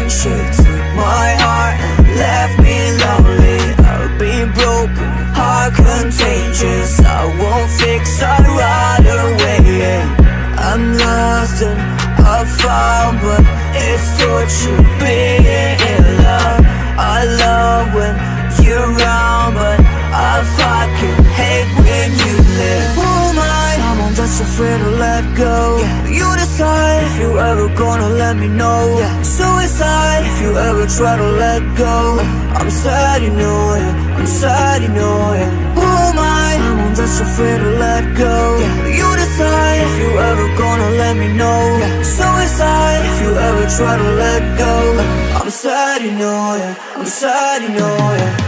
She took my heart and left me lonely. I've been broken, heart contagious. I won't fix, I'd rather wait. I'm lost and I found, but it's torture being in love. I love when you're around, but I fucking hate when you leave. Who am I? Someone that's afraid to let go. You decide if you ever gonna let me know. Suicide if you ever try to let go. I'm sad, you know it, I'm sad, you know it. Who am I? Someone that's afraid to let go. You decide if you ever gonna let me know. Suicide if you ever try to let go. I'm sad, you know it, I'm sad, you know it.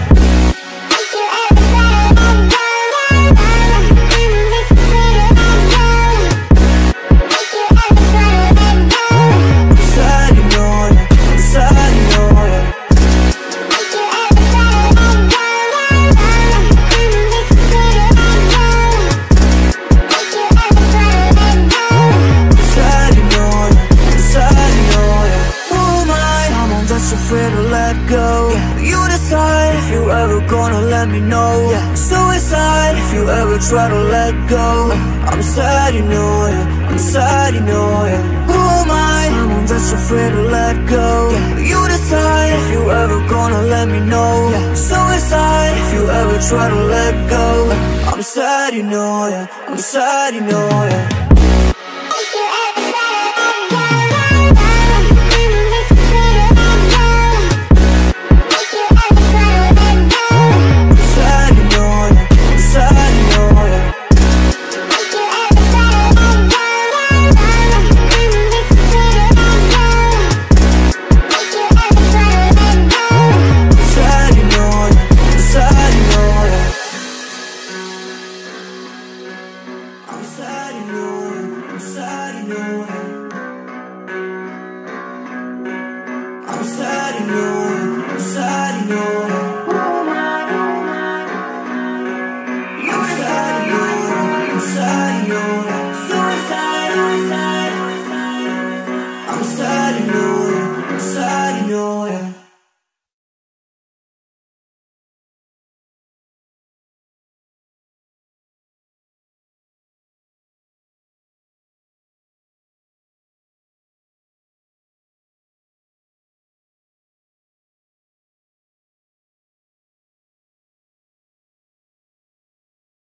Afraid to let go. You decide if you ever gonna let me know. Suicide if you ever try to let go. I'm sad, you know it, I'm sad, you know it. Who am I? Someone that's afraid to let go. You decide if you ever gonna let me know. Suicide if you ever try to let go. I'm sad, you know it, I'm sad, you know it.